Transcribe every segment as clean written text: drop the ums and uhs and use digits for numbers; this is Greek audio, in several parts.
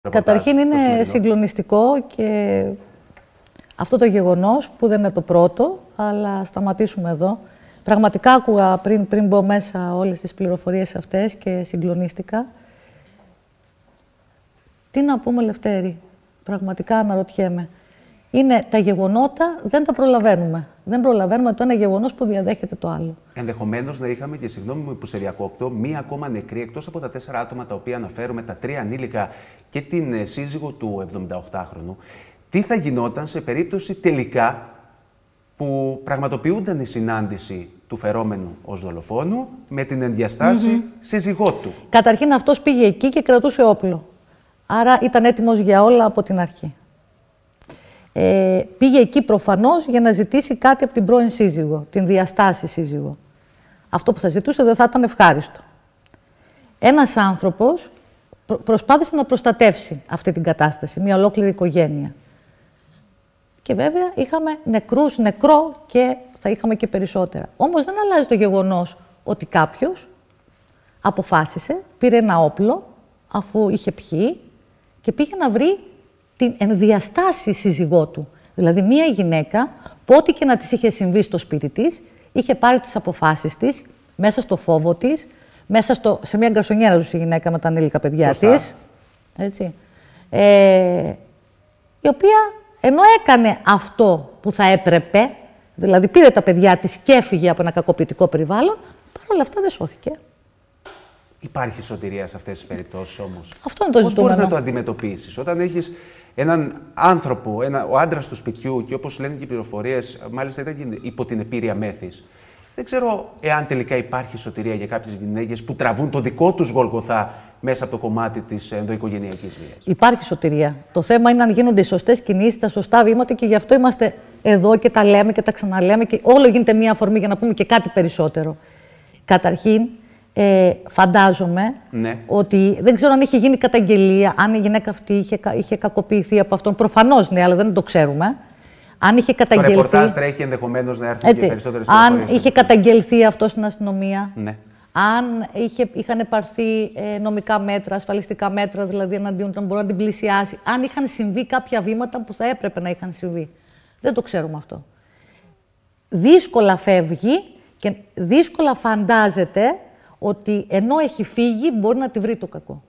Καταρχήν είναι συγκλονιστικό και αυτό το γεγονός που δεν είναι το πρώτο, αλλά σταματήσουμε εδώ. Πραγματικά άκουγα πριν μπω μέσα όλες τις πληροφορίες αυτές και συγκλονίστηκα. Τι να πούμε, Λευτέρη, πραγματικά αναρωτιέμαι. Είναι τα γεγονότα, δεν τα προλαβαίνουμε. Δεν προλαβαίνουμε το ένα γεγονός που διαδέχεται το άλλο. Ενδεχομένως να είχαμε, και συγγνώμη μου που σε διακόπτω, μία ακόμα νεκρή, εκτός από τα 4 άτομα τα οποία αναφέρουμε, τα 3 ανήλικα και την σύζυγο του 78χρονου. Τι θα γινόταν σε περίπτωση τελικά που πραγματοποιούνταν η συνάντηση του φερόμενου ως δολοφόνου με την ενδιαστάση σύζυγό του? Καταρχήν αυτός πήγε εκεί και κρατούσε όπλο. Άρα ήταν έτοιμος για όλα από την αρχή. Πήγε εκεί προφανώς για να ζητήσει κάτι από την πρώην σύζυγο, την διαστάση σύζυγο. Αυτό που θα ζητούσε δεν θα ήταν ευχάριστο. Ένας άνθρωπος προσπάθησε να προστατεύσει αυτή την κατάσταση, μια ολόκληρη οικογένεια. Και βέβαια είχαμε νεκρό και θα είχαμε και περισσότερα. Όμως δεν αλλάζει το γεγονός ότι κάποιος αποφάσισε, πήρε ένα όπλο, αφού είχε πιει, και πήγε να βρει την ενδιαστάση σύζυγό του. Δηλαδή μία γυναίκα που ό,τι και να της είχε συμβεί στο σπίτι της, είχε πάρει τις αποφάσεις της, μέσα στο φόβο της, σε μια γκαρσονιέρα ζούσε η γυναίκα με τα ανήλικα παιδιά της. Έτσι. Η οποία, ενώ έκανε αυτό που θα έπρεπε, δηλαδή πήρε τα παιδιά της και έφυγε από ένα κακοποιητικό περιβάλλον, παρόλα αυτά δεν σώθηκε. Υπάρχει σωτηρία σε αυτές τις περιπτώσεις όμως? Αυτό είναι το ζητούμενο. Πώς μπορείς να το αντιμετωπίσεις όταν έχεις έναν άνθρωπο, ο άντρας του σπιτιού, και όπως λένε και οι πληροφορίες, μάλιστα ήταν υπό την επήρεια μέθης. Δεν ξέρω εάν τελικά υπάρχει σωτηρία για κάποιες γυναίκες που τραβούν το δικό τους Γολγοθά μέσα από το κομμάτι της ενδοοικογενειακής βίας. Υπάρχει σωτηρία. Το θέμα είναι αν γίνονται οι σωστές κινήσεις, τα σωστά βήματα, και γι' αυτό είμαστε εδώ και τα λέμε και τα ξαναλέμε και όλο γίνεται μία αφορμή για να πούμε και κάτι περισσότερο. Καταρχήν, φαντάζομαι ότι δεν ξέρω αν είχε γίνει καταγγελία, αν η γυναίκα αυτή είχε κακοποιηθεί από αυτόν. Προφανώς ναι, αλλά δεν το ξέρουμε. Αν είχε καταγγελθεί. Το ρεπορτάζ τρέχει, ενδεχομένως να έρθουν και περισσότερες πληροφορίες. Αν είχε καταγγελθεί αυτό στην αστυνομία. Ναι. Αν είχαν πάρθει νομικά μέτρα, ασφαλιστικά μέτρα, δηλαδή εναντίον να μπορεί να την πλησιάσει. Αν είχαν συμβεί κάποια βήματα που θα έπρεπε να είχαν συμβεί. Δεν το ξέρουμε αυτό. Δύσκολα φεύγει και δύσκολα φαντάζεται ότι ενώ έχει φύγει μπορεί να τη βρει το κακό.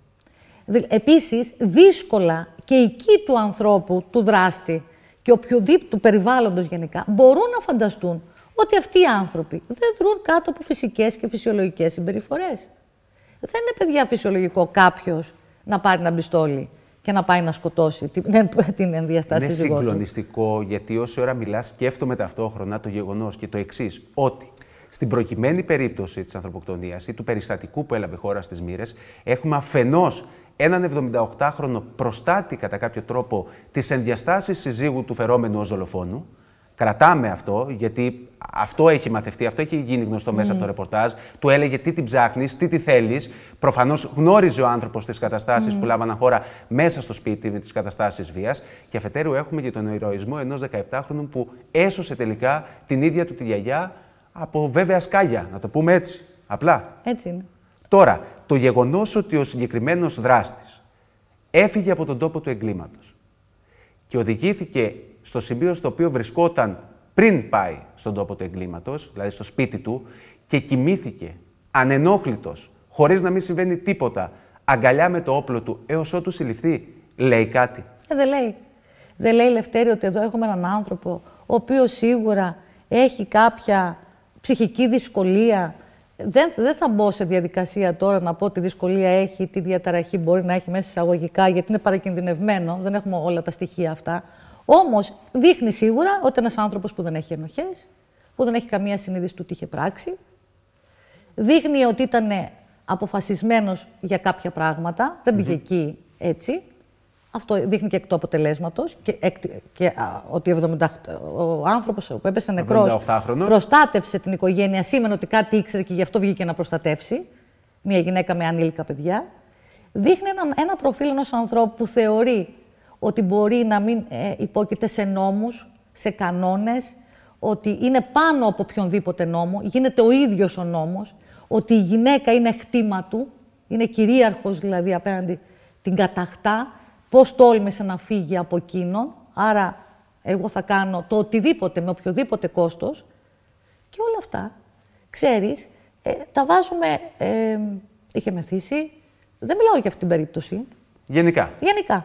Επίσης, δύσκολα και εκεί του ανθρώπου, του δράστη και οποιοδήποτε του περιβάλλοντος γενικά, μπορούν να φανταστούν ότι αυτοί οι άνθρωποι δεν δρουν κάτω από φυσικές και φυσιολογικές συμπεριφορές. Δεν είναι, παιδιά, φυσιολογικό κάποιος να πάρει ένα πιστόλι και να πάει να σκοτώσει την ενδιαστάση σύζυγό του. Είναι συγκλονιστικό, γιατί όση ώρα μιλάς, σκέφτομαι ταυτόχρονα το γεγονός και το εξής, ότι στην προκειμένη περίπτωση της ανθρωποκτονίας ή του περιστατικού που έλαβε χώρα στις Μοίρες, έχουμε αφενός έναν 78χρονο προστάτη κατά κάποιο τρόπο της ενδιαστάσης συζύγου του φερόμενου ως δολοφόνου. Κρατάμε αυτό, γιατί αυτό έχει μαθευτεί, αυτό έχει γίνει γνωστό μέσα από το ρεπορτάζ. Του έλεγε τι την ψάχνεις, τι τη θέλεις. Προφανώς γνώριζε ο άνθρωπος τις καταστάσεις που λάβαναν χώρα μέσα στο σπίτι με τις καταστάσεις βίας. Και αφετέρου έχουμε και τον ηρωισμό ενός 17χρονου που έσωσε τελικά την ίδια του τη γιαγιά από βέβαια σκάλια, να το πούμε έτσι. Απλά. Έτσι είναι. Τώρα, το γεγονός ότι ο συγκεκριμένος δράστης έφυγε από τον τόπο του εγκλήματος και οδηγήθηκε στο σημείο στο οποίο βρισκόταν πριν πάει στον τόπο του εγκλήματος, δηλαδή στο σπίτι του, και κοιμήθηκε ανενόχλητος, χωρίς να μην συμβαίνει τίποτα, αγκαλιά με το όπλο του, έως ότου συλληφθεί, λέει κάτι? Δεν λέει. Δεν λέει, Λευτέρη, ότι εδώ έχουμε έναν άνθρωπο ο οποίος σίγουρα έχει κάποια ψυχική δυσκολία. Δεν θα μπω σε διαδικασία τώρα να πω τι δυσκολία έχει, τι διαταραχή μπορεί να έχει μέσα εισαγωγικά, γιατί είναι παρακινδυνευμένο, δεν έχουμε όλα τα στοιχεία αυτά. Όμως δείχνει σίγουρα ότι ένας άνθρωπος που δεν έχει ενοχές, που δεν έχει καμία συνείδηση του τι είχε πράξει, δείχνει ότι ήταν αποφασισμένος για κάποια πράγματα, δεν πήγε εκεί έτσι. Αυτό δείχνει και εκ του αποτελέσματος και ότι ο άνθρωπος που έπεσε νεκρός προστάτευσε την οικογένεια, σήμαινε ότι κάτι ήξερε και γι' αυτό βγήκε να προστατεύσει μια γυναίκα με ανήλικα παιδιά. Δείχνει ένα προφίλ ενός ανθρώπου που θεωρεί ότι μπορεί να μην υπόκειται σε νόμους, σε κανόνες, ότι είναι πάνω από οποιονδήποτε νόμο, γίνεται ο ίδιος ο νόμος, ότι η γυναίκα είναι χτήμα του, είναι κυρίαρχος δηλαδή απέναντι, την καταχτά, πώς τόλμησε να φύγει από εκείνον, άρα εγώ θα κάνω το οτιδήποτε με οποιοδήποτε κόστος και όλα αυτά, ξέρεις, τα βάζουμε, είχε μεθύσει, δεν μιλάω για αυτή την περίπτωση. Γενικά.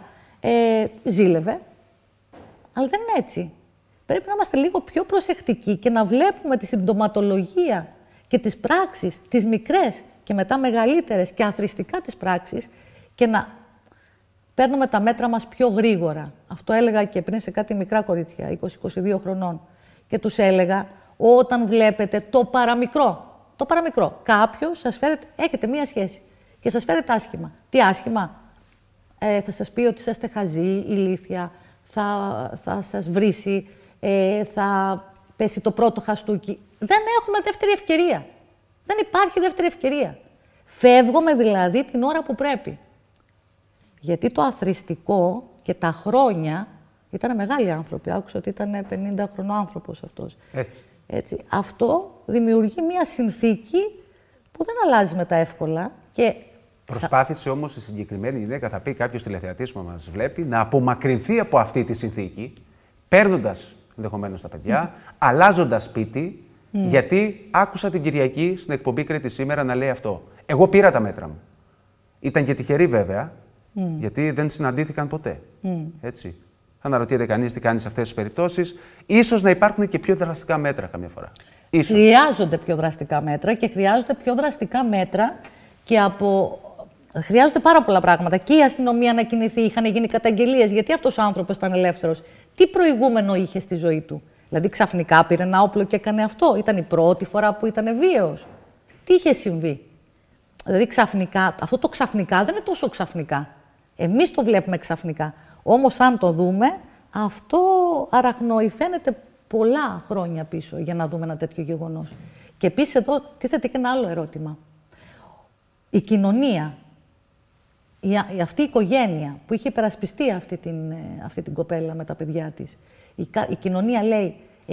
Ζήλευε, αλλά δεν είναι έτσι. Πρέπει να είμαστε λίγο πιο προσεκτικοί και να βλέπουμε τη συμπτωματολογία και τις πράξεις, τις μικρές και μετά μεγαλύτερες και αθροιστικά τις πράξεις και να παίρνουμε τα μέτρα μας πιο γρήγορα. Αυτό έλεγα και πριν σε κάτι μικρά κορίτσια, 20-22 χρονών. Και τους έλεγα, όταν βλέπετε το παραμικρό, κάποιος σας φέρετε, έχετε μία σχέση και σας φέρετε άσχημα. Τι άσχημα? Θα σας πει ότι είσαστε χαζοί, ηλίθια, θα σας βρίσει, θα πέσει το πρώτο χαστούκι. Δεν έχουμε δεύτερη ευκαιρία. Δεν υπάρχει δεύτερη ευκαιρία. Φεύγουμε δηλαδή την ώρα που πρέπει. Γιατί το αθροιστικό και τα χρόνια, ήταν μεγάλοι άνθρωποι, άκουσα ότι ήταν 50 χρονών άνθρωπος αυτός. Έτσι. Αυτό δημιουργεί μια συνθήκη που δεν αλλάζει μετά εύκολα. Και προσπάθησε όμως η συγκεκριμένη γυναίκα, θα πει κάποιος τηλεθεατής που μας βλέπει, να απομακρυνθεί από αυτή τη συνθήκη, παίρνοντας ενδεχομένως τα παιδιά, αλλάζοντας σπίτι, γιατί άκουσα την Κυριακή στην εκπομπή Κρήτη Σήμερα να λέει αυτό. Εγώ πήρα τα μέτρα μου. Ήταν και τυχερή βέβαια, γιατί δεν συναντήθηκαν ποτέ. Έτσι. Θα αναρωτιέται κανείς τι κάνει σε αυτές τις περιπτώσεις. Ίσως να υπάρχουν και πιο δραστικά μέτρα καμιά φορά. Ίσως. Χρειάζονται πιο δραστικά μέτρα και χρειάζονται πιο δραστικά μέτρα και χρειάζονται πάρα πολλά πράγματα. Και η αστυνομία να κινηθεί, είχαν γίνει καταγγελίες. Γιατί αυτός ο άνθρωπος ήταν ελεύθερος? Τι προηγούμενο είχε στη ζωή του? Δηλαδή ξαφνικά πήρε ένα όπλο και έκανε αυτό? Ήταν η πρώτη φορά που ήταν βίαιος? Τι είχε συμβεί? Δηλαδή ξαφνικά, αυτό το ξαφνικά δεν είναι τόσο ξαφνικά. Εμείς το βλέπουμε ξαφνικά. Όμως αν το δούμε, αυτό αραγνοεί, φαίνεται πολλά χρόνια πίσω για να δούμε ένα τέτοιο γεγονός. Και επίσης εδώ τίθεται και ένα άλλο ερώτημα. Η κοινωνία, αυτή η οικογένεια που είχε υπερασπιστεί αυτή την κοπέλα με τα παιδιά της, η κοινωνία λέει,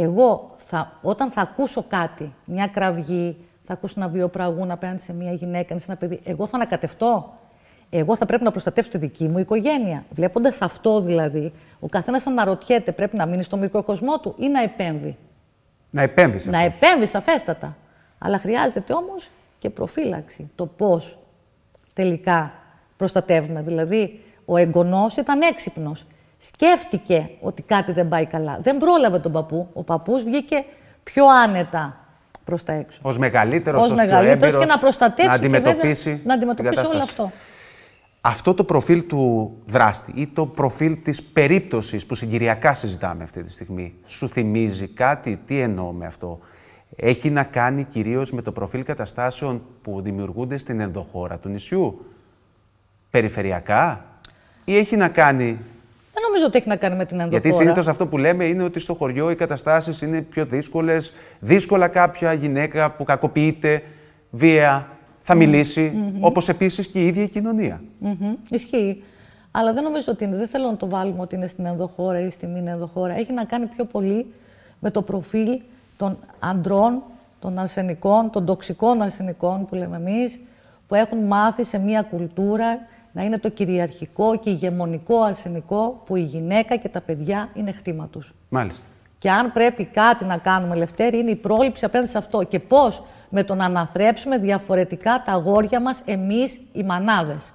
όταν θα ακούσω κάτι, μια κραυγή, θα ακούσω να βιοπραγούν απέναντι σε μια γυναίκα, σε ένα παιδί, εγώ θα ανακατευτώ. Εγώ θα πρέπει να προστατεύσω τη δική μου οικογένεια. Βλέποντας αυτό δηλαδή, ο καθένας αναρωτιέται, πρέπει να μείνει στο μικροκοσμό του ή να επέμβει? Να επέμβει. Να επέμβει σαφέστατα. Αλλά χρειάζεται όμως και προφύλαξη. Το πώς τελικά προστατεύουμε. Δηλαδή, ο εγγονός ήταν έξυπνος. Σκέφτηκε ότι κάτι δεν πάει καλά. Δεν πρόλαβε τον παππού. Ο παππούς βγήκε πιο άνετα προς τα έξω. Ως μεγαλύτερος, πιο έμπειρος, και να προστατεύσει να αντιμετωπίσει, να αντιμετωπίσει όλο αυτό. Αυτό το προφίλ του δράστη ή το προφίλ της περίπτωσης που συγκυριακά συζητάμε αυτή τη στιγμή, σου θυμίζει κάτι? Τι εννοώ με αυτό? Έχει να κάνει κυρίως με το προφίλ καταστάσεων που δημιουργούνται στην ενδοχώρα του νησιού, περιφερειακά, ή έχει να κάνει... Δεν νομίζω ότι έχει να κάνει με την ενδοχώρα. Γιατί συνήθως αυτό που λέμε είναι ότι στο χωριό οι καταστάσεις είναι πιο δύσκολες, δύσκολα κάποια γυναίκα που κακοποιείται βία θα μιλήσει, όπως επίσης και η ίδια η κοινωνία. Ισχύει. Αλλά δεν νομίζω ότι είναι. Δεν θέλω να το βάλουμε ότι είναι στην ενδοχώρα ή στη μην ενδοχώρα. Έχει να κάνει πιο πολύ με το προφίλ των αντρών, των αρσενικών, των τοξικών αρσενικών που λέμε εμείς, που έχουν μάθει σε μια κουλτούρα να είναι το κυριαρχικό και ηγεμονικό αρσενικό, που η γυναίκα και τα παιδιά είναι χτήμα τους. Μάλιστα. Και αν πρέπει κάτι να κάνουμε, Λευτέρη, είναι η πρόληψη απέναντι σε αυτό. Και πώς? Με το να αναθρέψουμε διαφορετικά τα αγόρια μας, εμείς οι μανάδες.